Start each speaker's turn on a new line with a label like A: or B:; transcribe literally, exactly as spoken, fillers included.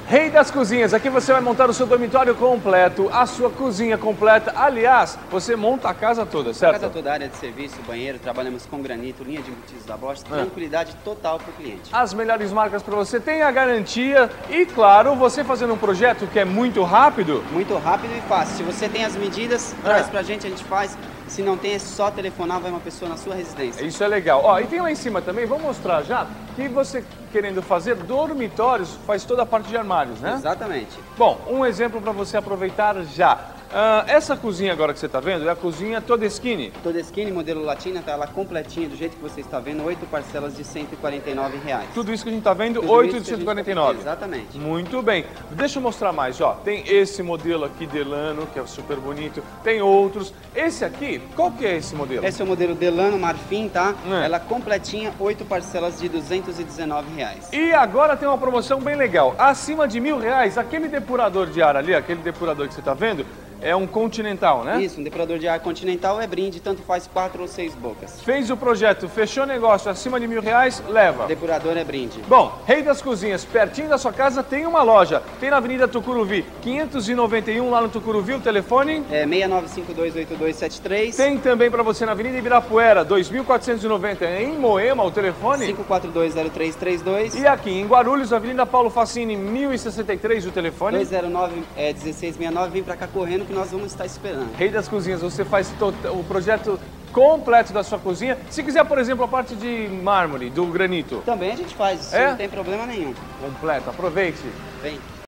A: Rei das Cozinhas, aqui você vai montar o seu dormitório completo, a sua cozinha completa. Aliás, você monta a casa toda, certo?
B: A casa toda, área de serviço, banheiro, trabalhamos com granito, linha de embutidos da Bosch,
A: Ah.
B: tranquilidade total para o cliente.
A: As melhores marcas para você, tem a garantia e, claro, você fazendo um projeto que é muito rápido.
B: Muito rápido e fácil. Se você tem as medidas,
A: Ah.
B: traz pra gente, a gente faz. Se não tem, é só telefonar, vai uma pessoa na sua residência.
A: Isso é legal. Ó, e tem lá em cima também, vamos mostrar já, que você querendo fazer dormitórios, faz toda a parte de armários, né?
B: Exatamente.
A: Bom, um exemplo para você aproveitar já. Ah, essa cozinha agora que você está vendo é a cozinha Todeskine.
B: Todeskine, modelo latina, tá ela completinha, do jeito que você está vendo, oito parcelas de cento e quarenta e nove reais.
A: Tudo isso que a gente está vendo,
B: Tudo
A: oito
B: isso
A: de
B: que a
A: cento e
B: gente-
A: quarenta e nove.
B: Exatamente.
A: Muito bem. Deixa eu mostrar mais, ó. Tem esse modelo aqui Delano, que é super bonito. Tem outros. Esse aqui, qual que é esse modelo?
B: Esse é o modelo Delano Marfim, tá?
A: É.
B: Ela completinha, oito parcelas de duzentos e dezenove reais.
A: E agora tem uma promoção bem legal. Acima de mil reais, aquele depurador de ar ali, aquele depurador que você está vendo, é um Continental, né?
B: Isso, um depurador de ar Continental é brinde, tanto faz quatro ou seis bocas.
A: Fez o projeto, fechou o negócio, acima de mil reais, leva.
B: Depurador é brinde.
A: Bom, Rei das Cozinhas, pertinho da sua casa tem uma loja. Tem na Avenida Tucuruvi, quinhentos e noventa e um, lá no Tucuruvi, o telefone.
B: É seis nove cinco dois oito dois sete três.
A: Tem também para você na Avenida Ibirapuera, dois mil quatrocentos e noventa, em Moema, o telefone.
B: cinco quatro dois zero três três dois.
A: E aqui em Guarulhos, Avenida Paulo Facini, mil e sessenta e três, o telefone.
B: dois zero nove, é, dezesseis sessenta e nove, vem pra cá correndo que nós vamos estar esperando.
A: Rei das Cozinhas, você faz tota- o projeto completo da sua cozinha. Se quiser, por exemplo, a parte de mármore, do granito.
B: Também a gente faz, isso
A: É?
B: não tem problema nenhum.
A: Completo, aproveite.
B: Vem.